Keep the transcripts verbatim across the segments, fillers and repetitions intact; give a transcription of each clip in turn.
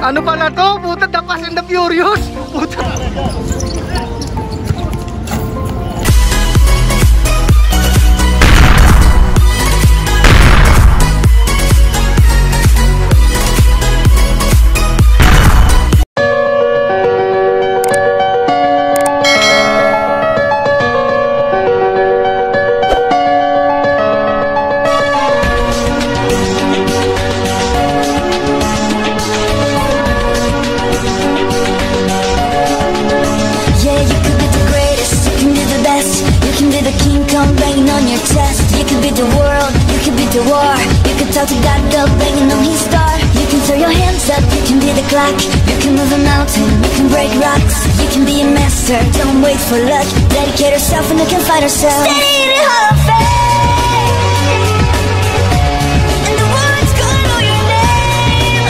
Ano pala to? Puta, The Fast and the Furious. Puta. To God, go banging on his door. You can throw your hands up, you can be the clock. You can move a mountain, you can break rocks. You can be a master, don't wait for luck. Dedicate yourself and you can find yourself. Stay in the Hall of Fame. And the world's gonna know your name,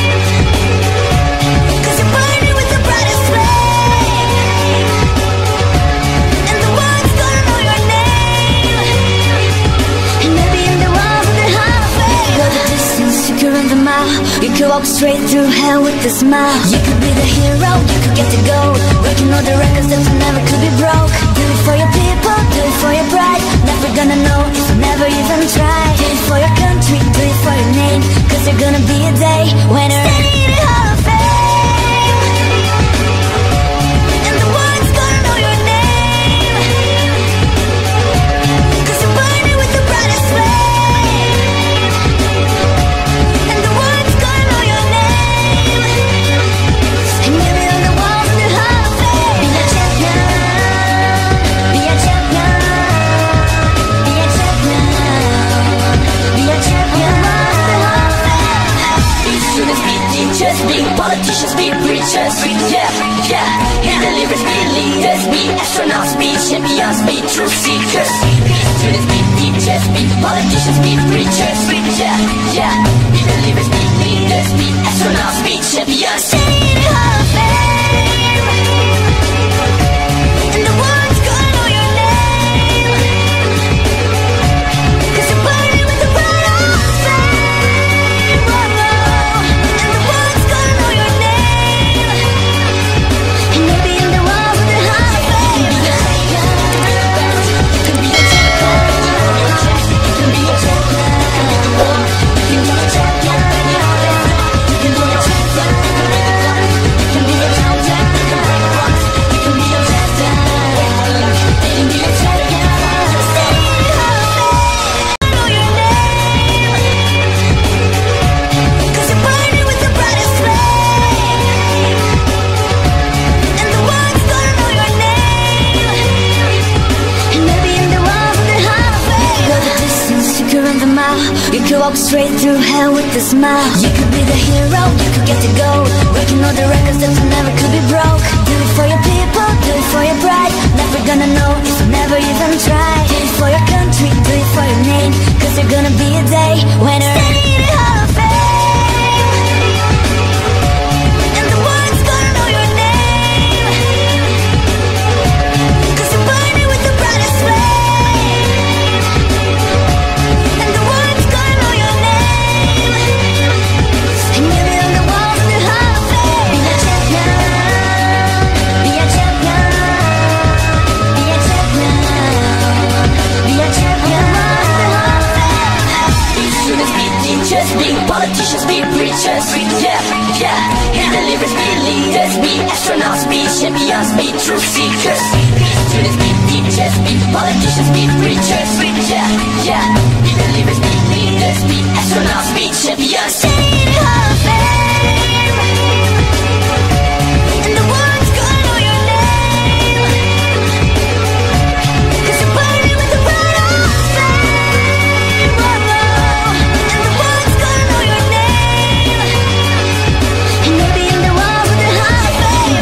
'cause you're burning with the brightest flame. And the world's gonna know your name. And maybe in the walls of the Hall of Fame. Go the distance, you could run the mile. You could walk straight through hell with a smile. You could be the hero, you could get the gold. Breaking all the records that never could be broke. Do it for your people, do it for your pride. Never gonna know if you never even try. Do it for your country, do it for your name, 'cause there's gonna be a day when you're in the Hall of Fame. And the world's gonna know your name, 'cause you're burning with the brightest flame. Politicians be preachers, yeah, yeah. Be the lyrics, be leaders, be astronauts, be champions, be truth seekers. Be students, be teachers, be politicians, be preachers, yeah, yeah. Be the lyrics, be leaders, be astronauts, be champions. Stay in the Hall of Fame. And the world's gonna know your name, 'cause you're burning with the bright of flame. Oh, oh. And the world's gonna know your name. And maybe in the walls of the Hall of Fame. You can be a champion. You can be a champion. You can be a champion. You can be a champion. You can be a champion. You can be a champion. You can be a champion. Stay in the Hall of Fame. Know your name, 'cause you're burning with the brightest flame. And the world's gonna know your name. And maybe in the walls of the Hall of Fame. Go the distance, you could run the mile. You could walk straight through hell with a smile. You could be the hero, you could get the gold. Breaking all the records that never could be broke. Do it for your people, do it for your pride. Never gonna know if you never even try. Do it for your country, do it for your name, 'cause there's gonna be a day when you're in the Hall of Fame. And the world's gonna know your name, 'cause you're burning with the brightest flame. And the world's gonna know your name. And maybe on the walls of the Hall of Fame. Be a champion. Be a champion. Be a champion. Be a champion. Be students, be teachers, be politicians, be preachers, yeah, yeah. Be the lyrics, be leaders, be astronauts, be champions, be truth seekers. Be students, be teachers, be politicians, be preachers, yeah, yeah. Be the lyrics, be leaders, be astronauts, be champions. Stay in the Hall of Fame. And the world's gonna know your name, 'cause you're burning with the bright of flame. Oh, oh. And the world's gonna know your name. And maybe in the walls of the Hall of Fame.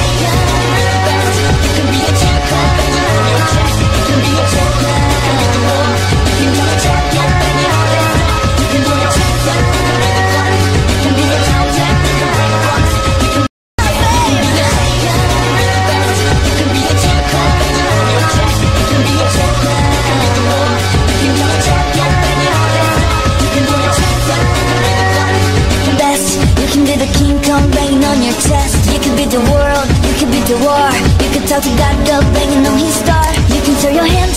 You can be a champion. You can be a champion. You can be a champion. You can be a champion.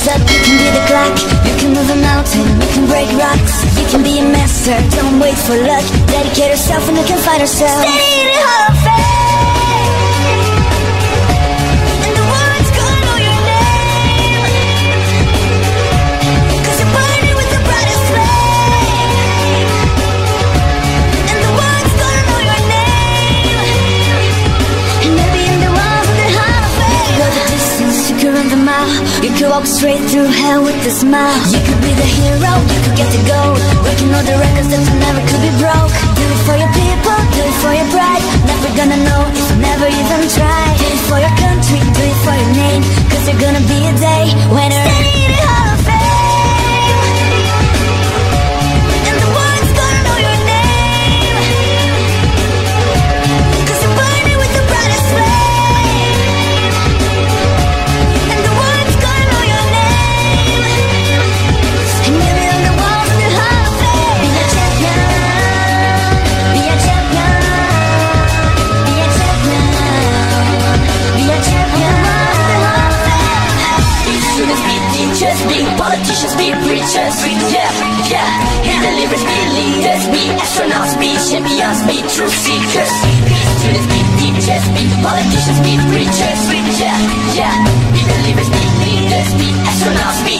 up, you can be the clock. You can move a mountain, you can break rocks. You can be a master, don't wait for luck. Dedicate yourself and you can find yourself. Stay in the Hall of Fame. You could walk straight through hell with a smile. You could be the hero, you could get the gold. Breaking all the records that never could be broke. Do it for your people, do it for your pride. Never gonna know if you never even try. Do it for your country, do it for your name. Cause there's gonna be a day when you're in the Hall of Fame. And the world's gonna know your name. Cause you're burning with the brightest flame. Politicians be preachers, yeah, yeah. He delivers, be leaders, be astronauts, be champions, be truth seekers. Be students, be teachers, be politicians, be preachers, yeah, yeah. He delivers, be leaders, be astronauts, be